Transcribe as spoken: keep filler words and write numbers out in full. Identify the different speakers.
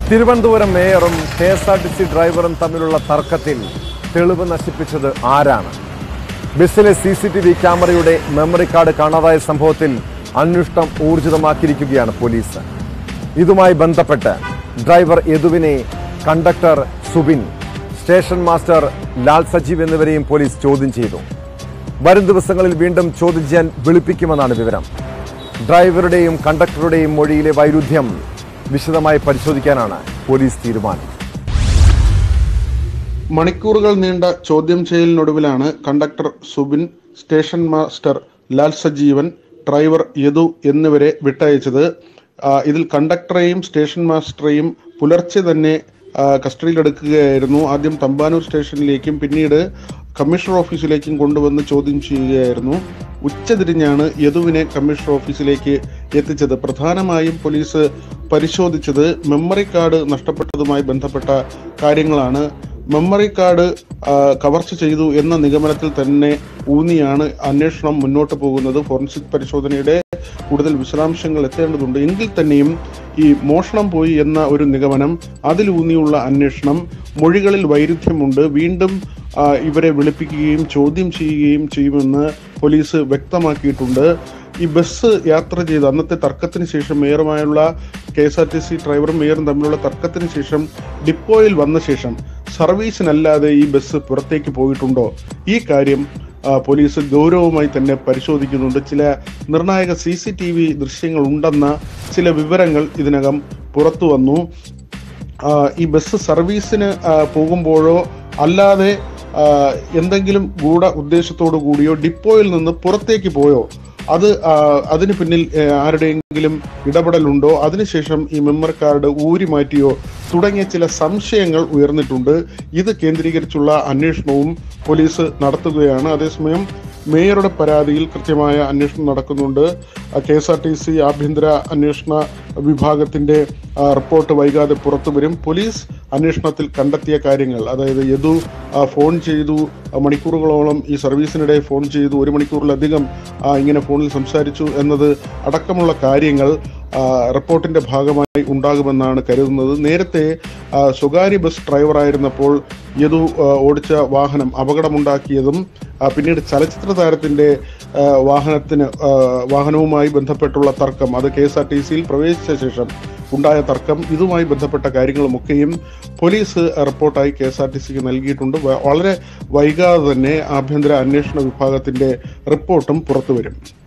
Speaker 1: തിരുവനന്തപുരം മേയറും K S R T C ഡ്രൈവറും തമ്മിലുള്ള തർക്കത്തിൽ തെളിവ് നശിപ്പിച്ചത് ആരാണ്? ബസ്സിലെ സി സി ടി വി ക്യാമറയുടെ മെമ്മറി കാർഡ് കാണാതായ സംഭവത്തിൽ അന്വേഷണം ഊർജിതമാക്കിയിരിക്കുകയാണ് പോലീസ്. ഇതുമായി ബന്ധപ്പെട്ട് ഡ്രൈവർ യദുവിനെ conductor Subin, station master Lal Sajeev എന്നിവരെയും പോലീസ് ചോദ്യം ചെയ്തു. വരും ദിവസങ്ങളിൽ വീണ്ടും ചോദ്യം ചെയ്യാൻ വിളിപ്പിക്കുമെന്നാണ് വിവരം. ഡ്രൈവറുടെയും കണ്ടക്ടറുടെയും മൊഴിയിലെ വൈരുദ്ധ്യം വിശദമായി പരിശോധിക്കാനാണ് പോലീസ് തീരുമാനം.
Speaker 2: മണിക്കൂറുകൾ നീണ്ട ചോദ്യം ചെയ്യലിനൊടുവിലാണ് conductor Subin, station master Lal Sajeevan, driver Yadu എന്നിവരെ വിട്ടയച്ചത്. ഇതിൽ കണ്ടക്ടറെയും സ്റ്റേഷൻ മാസ്റ്ററെയും പുലർച്ചെ തന്നെ കസ്റ്റഡിയിലെടുക്കുകയായിരുന്നു. ആദ്യം തമ്പാനൂർ സ്റ്റേഷനിലേക്കും പിന്നീട് കമ്മീഷണർ ഓഫീസിലേക്കും കൊണ്ടുവന്ന് ചോദ്യം ചെയ്യുകയായിരുന്നു. ഉച്ചതിരിഞ്ഞാണ് യദുവിനെ കമ്മീഷണർ ഓഫീസിലേക്ക് എത്തിച്ചത്. പ്രധാനമായും പോലീസ് പരിശോധിച്ചത് മെമ്മറി കാർഡ് നഷ്ടപ്പെട്ടതുമായി ബന്ധപ്പെട്ട കാര്യങ്ങളാണ്. മെമ്മറി കാർഡ് കവർച്ച ചെയ്തു എന്ന നിഗമനത്തിൽ തന്നെ ഊന്നിയാണ് അന്വേഷണം മുന്നോട്ട് പോകുന്നത്. ഫോറൻസിക് പരിശോധനയുടെ കൂടുതൽ വിശദാംശങ്ങൾ എത്തേണ്ടതുണ്ട്. എങ്കിൽ തന്നെയും ഈ മോഷണം പോയി എന്ന ഒരു നിഗമനം, അതിലൂന്നിയുള്ള അന്വേഷണം, മൊഴികളിൽ വൈരുദ്ധ്യമുണ്ട്, വീണ്ടും ഇവരെ വിളിപ്പിക്കുകയും ചോദ്യം ചെയ്യുകയും ചെയ്യുമെന്ന് പോലീസ് വ്യക്തമാക്കിയിട്ടുണ്ട്. ഈ ബസ് യാത്ര ചെയ്ത് അന്നത്തെ തർക്കത്തിന് ശേഷം മേയറുമായുള്ള K S R T C ഡ്രൈവറും മേയറും തമ്മിലുള്ള തർക്കത്തിന് ശേഷം ഡിപ്പോയിൽ വന്ന ശേഷം സർവീസിനല്ലാതെ ഈ ബസ് പുറത്തേക്ക് പോയിട്ടുണ്ടോ? ഈ കാര്യം പോലീസ് ഗൗരവമായി തന്നെ പരിശോധിക്കുന്നുണ്ട്. ചില നിർണായക സി സി ടി വി ദൃശ്യങ്ങൾ ഉണ്ടെന്ന ചില വിവരങ്ങൾ ഇതിനകം പുറത്തു വന്നു. ഈ ബസ് സർവീസിന് പോകുമ്പോഴോ അല്ലാതെ എന്തെങ്കിലും ഗൂഢ ഉദ്ദേശത്തോടു കൂടിയോ ഡിപ്പോയിൽ നിന്ന് പുറത്തേക്ക് പോയോ, അത് അതിന് പിന്നിൽ ആരുടെയെങ്കിലും ഇടപെടലുണ്ടോ, അതിനുശേഷം ഈ മെമ്മറി കാർഡ് ഊരി മാറ്റിയോ തുടങ്ങിയ ചില സംശയങ്ങൾ ഉയർന്നിട്ടുണ്ട്. ഇത് കേന്ദ്രീകരിച്ചുള്ള അന്വേഷണവും പോലീസ് നടത്തുകയാണ്. അതേസമയം മേയറുടെ പരാതിയിൽ കൃത്യമായ അന്വേഷണം നടക്കുന്നുണ്ട്. K S R T C ആഭ്യന്തര അന്വേഷണ വിഭാഗത്തിന്റെ റിപ്പോർട്ട് വൈകാതെ പുറത്തു വരും. പോലീസ് അന്വേഷണത്തിൽ കണ്ടെത്തിയ കാര്യങ്ങൾ, അതായത് യദു ഫോൺ ചെയ്തു, മണിക്കൂറുകളോളം ഈ സർവീസിനിടെ ഫോൺ ചെയ്തു, ഒരു മണിക്കൂറിലധികം ഇങ്ങനെ ഫോണിൽ സംസാരിച്ചു എന്നത് അടക്കമുള്ള കാര്യങ്ങൾ റിപ്പോർട്ടിന്റെ ഭാഗമായി ഉണ്ടാകുമെന്നാണ് കരുതുന്നത്. നേരത്തെ സ്വകാര്യ ബസ് ഡ്രൈവറായിരുന്നപ്പോൾ യദു ഓടിച്ച വാഹനം അപകടമുണ്ടാക്കിയതും പിന്നീട് ചലച്ചിത്ര താരത്തിന്റെ വാഹനത്തിന് വാഹനവുമായി ബന്ധപ്പെട്ടുള്ള തർക്കം, അത് കെ എസ് ആർ ടി സിയിൽ പ്രവേശിച്ച ശേഷം ഉണ്ടായ തർക്കം, ഇതുമായി ബന്ധപ്പെട്ട കാര്യങ്ങളുമൊക്കെയും പോലീസ് റിപ്പോർട്ടായി കെ എസ് ആർ ടി സിക്ക് നൽകിയിട്ടുണ്ട്. വളരെ വൈകാതെ തന്നെ ആഭ്യന്തര അന്വേഷണ വിഭാഗത്തിന്റെ റിപ്പോർട്ടും പുറത്തുവരും.